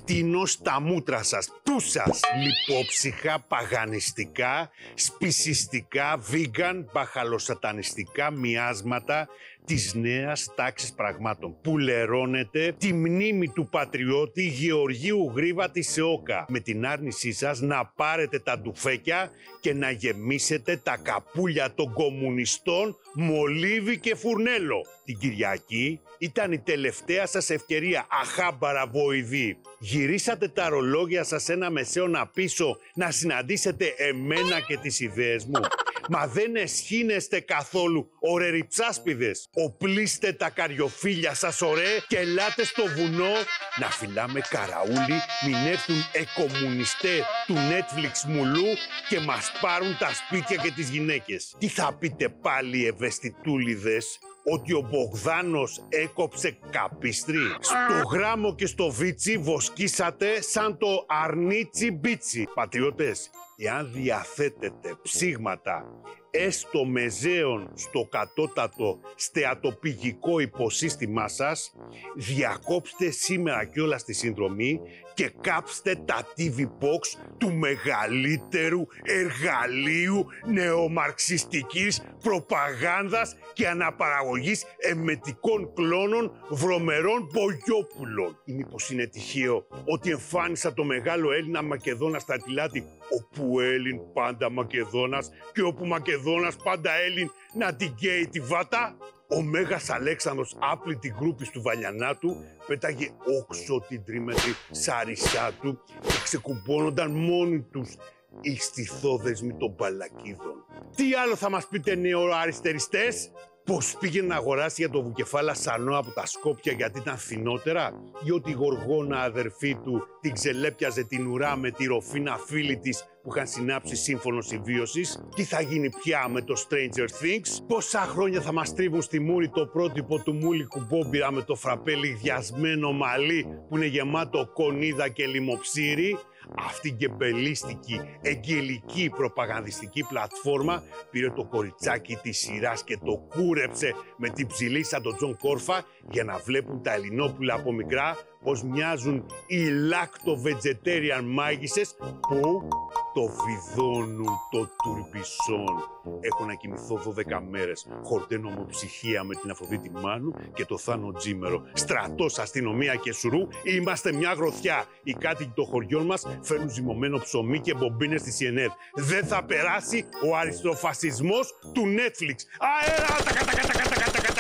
φτύνω στα μούτρα σας. Πού σας? Λιπόψυχα, παγανιστικά, σπισιστικά, vegan, μπαχαλοσατανιστικά μοιάσματα της νέας τάξης πραγμάτων που λερώνεται τη μνήμη του πατριώτη Γεωργίου Γρίβα της ΕΟΚΑ με την άρνησή σας να πάρετε τα ντουφέκια και να γεμίσετε τα καπούλια των κομμουνιστών μολύβι και φουρνέλο. Την Κυριακή ήταν η τελευταία σας ευκαιρία, αχάμπαρα βοηδοί. Γυρίσατε τα ρολόγια σας ένα μεσαίωνα πίσω να συναντήσετε εμένα και τις ιδέες μου. Μα δεν εσχύνεστε καθόλου, ωρεριψάσπιδες. Οπλίστε τα καριοφύλια σας, ωραί, και ελάτε στο βουνό να φυλάμε καραούλι, μην έρθουν εκομουνιστές του Netflix μουλού και μας πάρουν τα σπίτια και τις γυναίκες. Τι θα πείτε πάλι, ευαισθητούλιδες? Ότι ο Μπογδάνος έκοψε καπίστρι? Στο Γράμμο και στο Βίτσι βοσκήσατε σαν το αρνίτσι μπίτσι. Πατριώτες, εάν διαθέτετε ψήγματα έστω μεζέων στο κατώτατο στεατοπηγικό υποσύστημά σας, διακόψτε σήμερα κιόλας τη συνδρομή και κάψτε τα TV Box του μεγαλύτερου εργαλείου νεομαρξιστικής προπαγάνδας και αναπαραγωγής εμετικών κλώνων βρωμερών Μπογιόπουλων. Ή μήπως είναι τυχαίο ότι εμφάνισα το μεγάλο Έλληνα Μακεδόνα στρατηλάτη, όπου Έλλην πάντα Μακεδόνας και όπου Μακεδόνας πάντα Έλλην, να την καίει τη βάτα? Ο Μέγας Αλέξανδρος, άπλητη γκρούπης του Βαλιανάτου, πέταγε όξω την τρίμετρη σάρισιά του και ξεκουμπώνονταν μόνοι τους οι στιθόδεσμοι των μπαλακίδων. Τι άλλο θα μας πείτε, νεοαριστεριστές? Πως πήγαινε να αγοράσει για το Βουκεφάλα σανό από τα Σκόπια γιατί ήταν φθηνότερα, ή ότι η Γοργόνα αδερφή του την ξελέπιαζε την ουρά με τη Ροφίνα φίλη της που είχαν συνάψει σύμφωνο συμβίωσης? Τι θα γίνει πια με το Stranger Things? Πόσα χρόνια θα μας τρίβουν στη μούρη το πρότυπο του Μούλικου Μπόμπιρα με το φραπέ λιγδιασμένο μαλλί που είναι γεμάτο κονίδα και λιμοψήρι? Αυτή η γκεμπελίστικη, εγγελική προπαγανδιστική πλατφόρμα πήρε το κοριτσάκι της σειράς και το κούρεψε με την ψηλή σαν τον Τζον Κόρφα για να βλέπουν τα Ελληνόπουλα από μικρά πως μοιάζουν οι lacto-vegetarian μάγισσες που το βιδώνουν το τουρμπισόν. Έχω να κοιμηθώ 12 μέρες, χορταίνω ομοψυχία με την Αφροδίτη Μάνου και το Θάνο Τζίμερο. Στρατός, αστυνομία και σουρού, είμαστε μια γροθιά. Οι κάτοικοι των χωριών μας φέρνουν ζυμωμένο ψωμί και μπομπίνες στη CNN. Δεν θα περάσει ο αριστροφασισμός του Netflix. Αέρα!